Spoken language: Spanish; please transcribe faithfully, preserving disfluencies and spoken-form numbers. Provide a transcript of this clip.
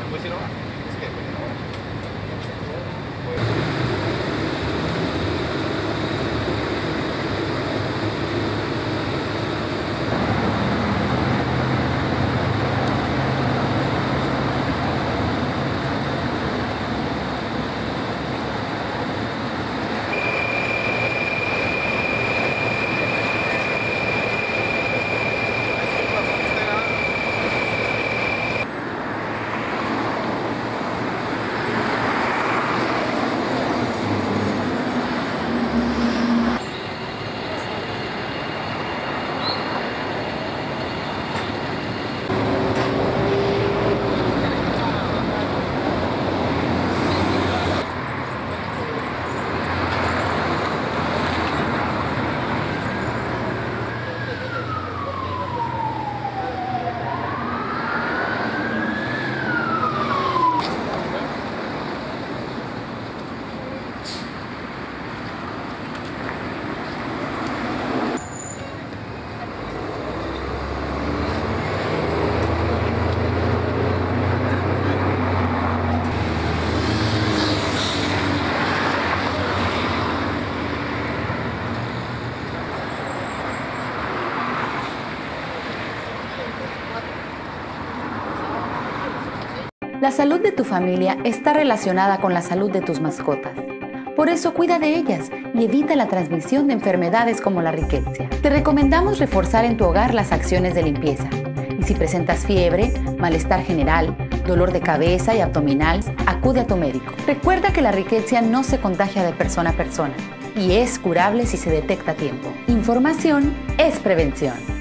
La salud de tu familia está relacionada con la salud de tus mascotas. Por eso cuida de ellas y evita la transmisión de enfermedades como la riqueza. Te recomendamos reforzar en tu hogar las acciones de limpieza. Y si presentas fiebre, malestar general, dolor de cabeza y abdominal, acude a tu médico. Recuerda que la riqueza no se contagia de persona a persona y es curable si se detecta a tiempo. Información es prevención.